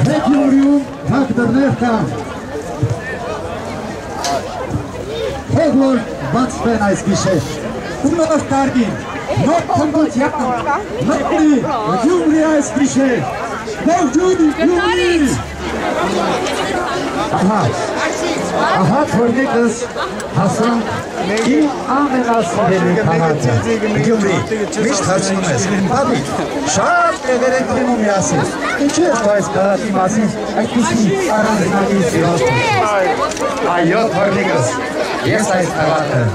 Regionium takdirler kan. Hogor batspen aiskişe. Bunlar kargin. Not kongot yakın. Notli. Jumri aiskişe. Jumri. Aha. Aha torne kız. Hasan. İyi amenası verir kanatı. Jumri. Hiç tartışılmaz. Tabii. Şart ederek minimum yasın. İki faiz kanatı masın. Akısı aranızda geçiyor. Ayo torne kız. Yes, I started.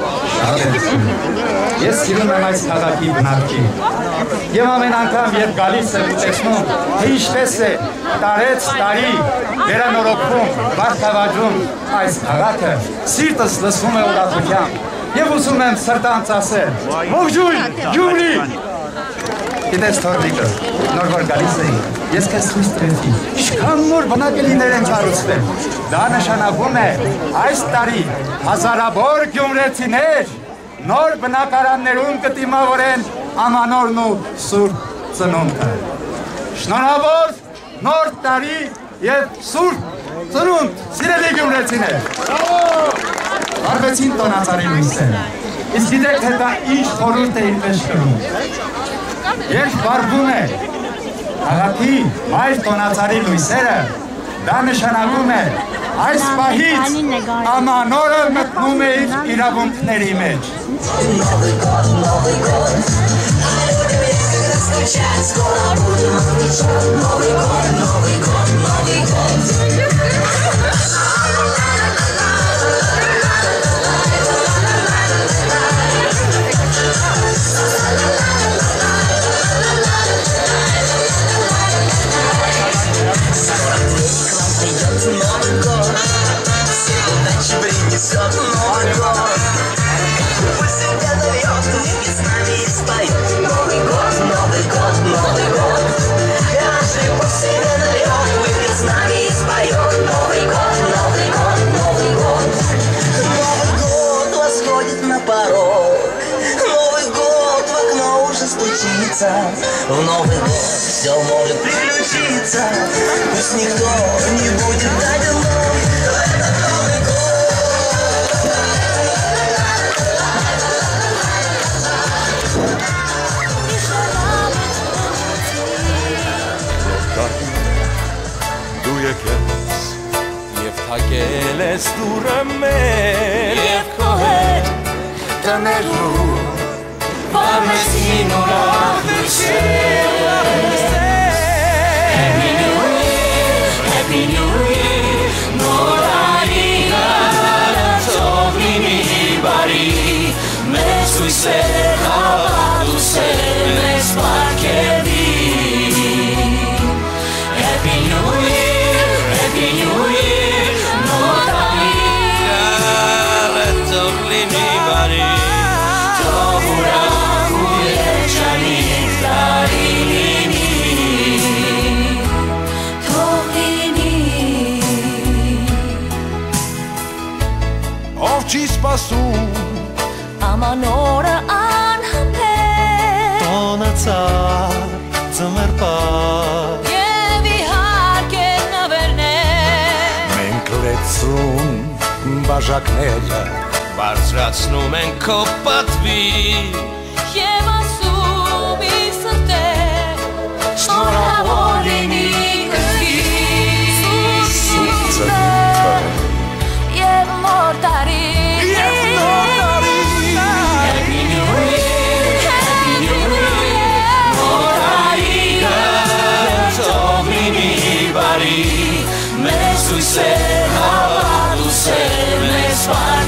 Yes, you know my started in Narki. Yemen անգամ երբ գալիս եմ տեսնում, թե ինչպես է տարեց տարի վերանորոգվում, բարթավաճում այս քաղաքը, սիրտս լսվում է ուրախությամբ եւ ուզում եմ սրտանց ասել. Ողջույն, Գյումրի։ Գիտես Թորնիկը, նոր որ գալիս էի, ես քեզ ցույց տվեցի, ինչքան նոր բնակելիներ են կառուցվել։ Դա նշանակում է այս տարի հազարավոր գյումրեցիներ նոր բնակարաններում կդիմավորեն ամանորն ու սուրբ ծնունդը։ Շնորհավոր նոր տարի եւ սուրբ ծնունդ, սիրելի գյումրեցիներ։ Արվեցին տոնածարի լույսերը։ Իսկ գիտեք թե դա ինչ խորհուրդ է ինձ կրում։ Երբ վարվում է քաղաքի այլ տոնածարի լույսերը, դա նշանակում է այս պահից ամանորը մտնում է իր իրավունքների մեջ։ В Новый год все может приключиться. Пусть никто не будет дать вновь этот Новый Դու եկես և թակել ես դուրը մեր և քո հետ տներում Parmesin ուրախ նշել Happy New Year, Happy New Year Նոր արիգարը թող լինի բարի Մեզ հույսեր հավատուսել մեզ պարգևի Happy New Year, Happy New Year Նոր արիգարը թող լինի բարի Չի սպասում Ամանորը անհամբեր Տոնացար ծմեր պար Եվ իհարկե նվերներ Մենք լեցում բաժակները Բարձրացնում ենք քո պատվի Եվ ասում իր սրտեր Շնորհավոր լինի կրկին Սուրբ ծնունդը Եվ նոր տարի Մեզ հույսեր հավատուսել մեզ